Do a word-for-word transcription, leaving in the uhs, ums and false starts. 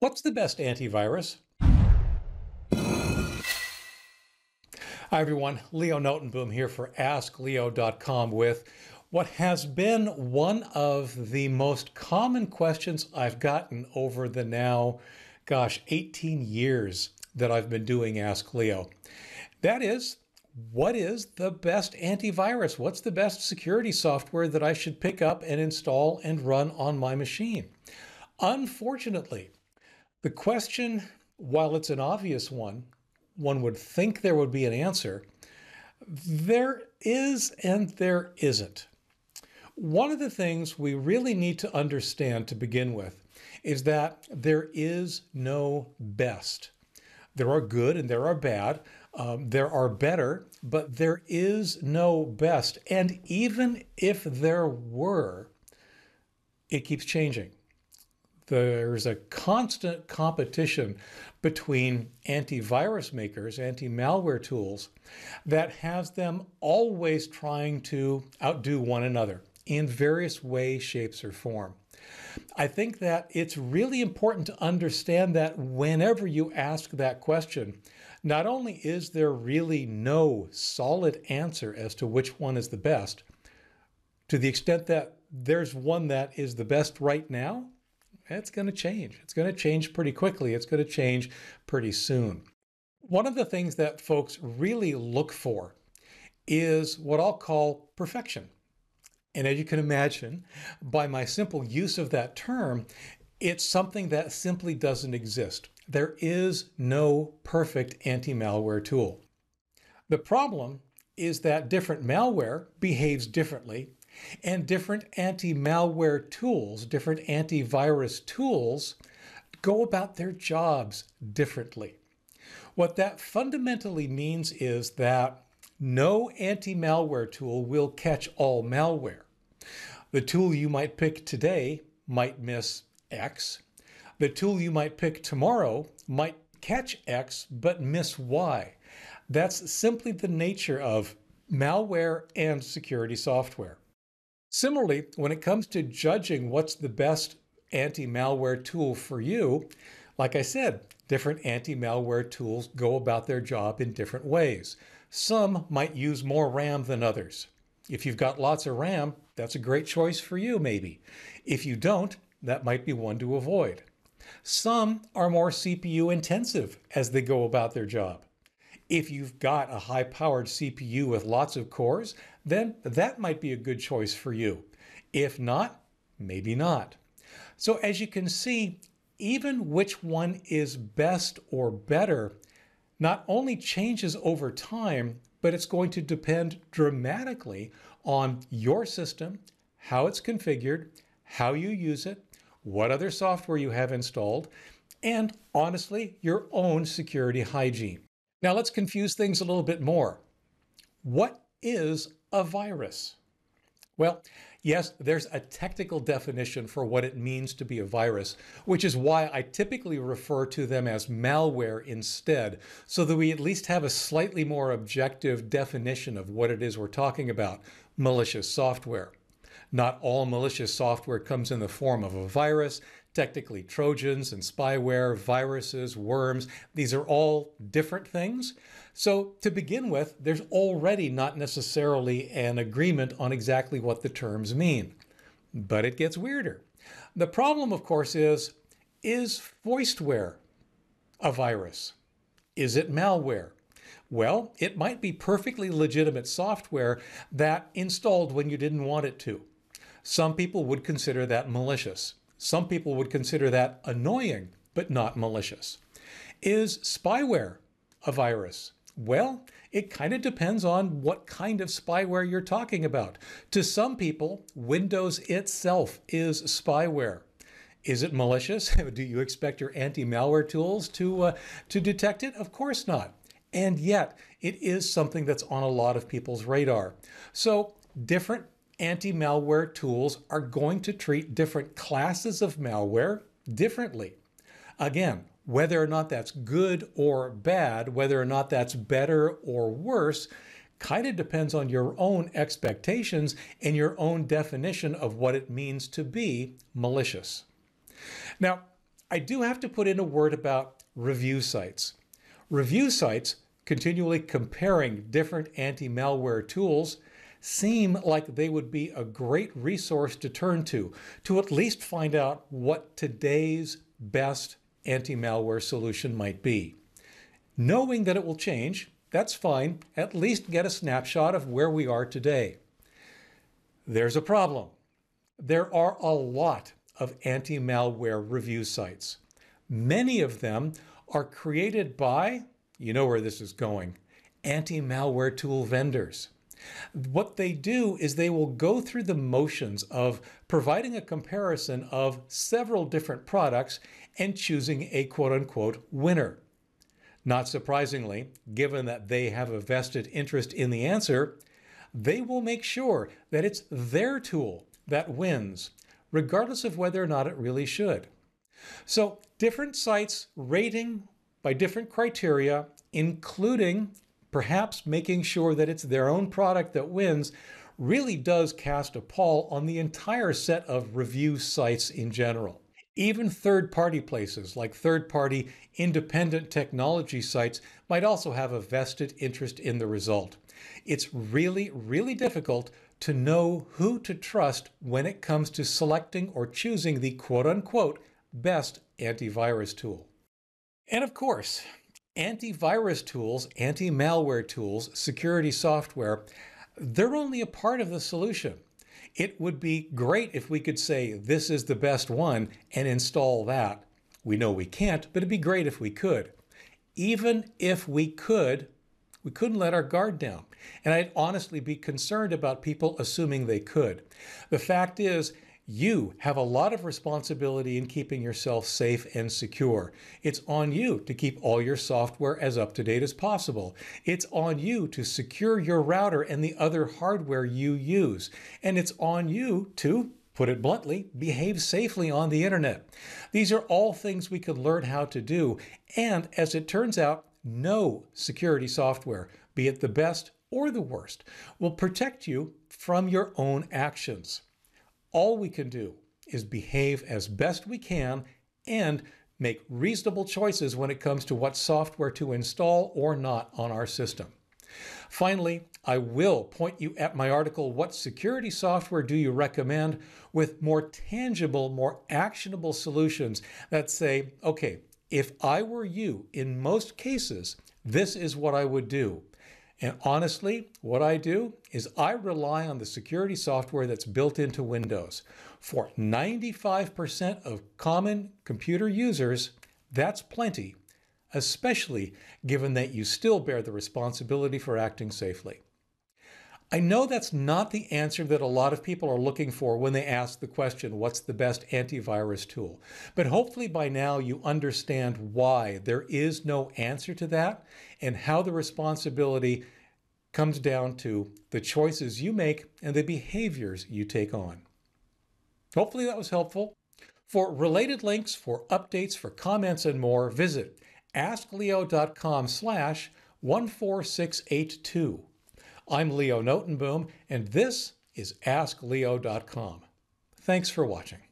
What's the best antivirus? Hi everyone, Leo Notenboom here for ask leo dot com with what has been one of the most common questions I've gotten over the now, gosh, eighteen years that I've been doing Ask Leo. That is, what is the best antivirus? What's the best security software that I should pick up and install and run on my machine? Unfortunately, the question, while it's an obvious one, one would think there would be an answer, there is and there isn't. One of the things we really need to understand to begin with is that there is no best. There are good and there are bad. Um, there are better, but there is no best. And even if there were, it keeps changing. There's a constant competition between antivirus makers, anti-malware tools, that has them always trying to outdo one another in various ways, shapes, or form. I think that it's really important to understand that whenever you ask that question, not only is there really no solid answer as to which one is the best, to the extent that there's one that is the best right now, it's going to change. It's going to change pretty quickly. It's going to change pretty soon. One of the things that folks really look for is what I'll call perfection. And as you can imagine, by my simple use of that term, it's something that simply doesn't exist. There is no perfect anti-malware tool. The problem is that different malware behaves differently, and different anti-malware tools, different antivirus tools, go about their jobs differently. What that fundamentally means is that no anti-malware tool will catch all malware. The tool you might pick today might miss X. The tool you might pick tomorrow might catch X but miss Y. That's simply the nature of malware and security software. Similarly, when it comes to judging what's the best anti-malware tool for you, like I said, different anti-malware tools go about their job in different ways. Some might use more RAM than others. If you've got lots of RAM, that's a great choice for you, maybe. If you don't, that might be one to avoid. Some are more C P U intensive as they go about their job. If you've got a high-powered C P U with lots of cores, then that might be a good choice for you. If not, maybe not. So as you can see, even which one is best or better not only changes over time, but it's going to depend dramatically on your system, how it's configured, how you use it, what other software you have installed, and honestly, your own security hygiene. Now let's confuse things a little bit more. What is a virus? Well, yes, there's a technical definition for what it means to be a virus, which is why I typically refer to them as malware instead, so that we at least have a slightly more objective definition of what it is we're talking about: malicious software. Not all malicious software comes in the form of a virus. Technically, Trojans and spyware, viruses, worms, these are all different things. So to begin with, there's already not necessarily an agreement on exactly what the terms mean. But it gets weirder. The problem, of course, is, is voiceware a virus? Is it malware? Well, it might be perfectly legitimate software that installed when you didn't want it to. Some people would consider that malicious. Some people would consider that annoying, but not malicious. Is spyware a virus? Well, it kind of depends on what kind of spyware you're talking about. To some people, Windows itself is spyware. Is it malicious? Do you expect your anti-malware tools to, uh, to detect it? Of course not. And yet, it is something that's on a lot of people's radar. So, different anti-malware tools are going to treat different classes of malware differently. Again, whether or not that's good or bad, whether or not that's better or worse, kind of depends on your own expectations and your own definition of what it means to be malicious. Now, I do have to put in a word about review sites. Review sites continually comparing different anti-malware tools seem like they would be a great resource to turn to, to at least find out what today's best anti-malware solution might be. Knowing that it will change, that's fine. At least get a snapshot of where we are today. There's a problem. There are a lot of anti-malware review sites. Many of them are created by, you know where this is going, anti-malware tool vendors. What they do is they will go through the motions of providing a comparison of several different products and choosing a quote-unquote winner. Not surprisingly, given that they have a vested interest in the answer, they will make sure that it's their tool that wins, regardless of whether or not it really should. So different sites rating by different criteria, including perhaps making sure that it's their own product that wins, really does cast a pall on the entire set of review sites in general. Even third-party places like third-party independent technology sites might also have a vested interest in the result. It's really, really difficult to know who to trust when it comes to selecting or choosing the quote-unquote best antivirus tool. And of course, antivirus tools, anti-malware tools, security software, they're only a part of the solution. It would be great if we could say this is the best one and install that. We know we can't, but it'd be great if we could. Even if we could, we couldn't let our guard down. And I'd honestly be concerned about people assuming they could. The fact is, you have a lot of responsibility in keeping yourself safe and secure. It's on you to keep all your software as up to date as possible. It's on you to secure your router and the other hardware you use. And it's on you to, put it bluntly, behave safely on the internet. These are all things we could learn how to do. And as it turns out, no security software, be it the best or the worst, will protect you from your own actions. All we can do is behave as best we can and make reasonable choices when it comes to what software to install or not on our system. Finally, I will point you at my article, What Security Software Do You Recommend?, with more tangible, more actionable solutions that say, okay, if I were you, in most cases, this is what I would do. And honestly, what I do is I rely on the security software that's built into Windows. For ninety-five percent of common computer users, that's plenty, especially given that you still bear the responsibility for acting safely. I know that's not the answer that a lot of people are looking for when they ask the question, what's the best antivirus tool? But hopefully by now you understand why there is no answer to that and how the responsibility comes down to the choices you make and the behaviors you take on. Hopefully that was helpful. For related links, for updates, for comments and more, visit askleo.com slash 14682. I'm Leo Notenboom, and this is ask leo dot com. Thanks for watching.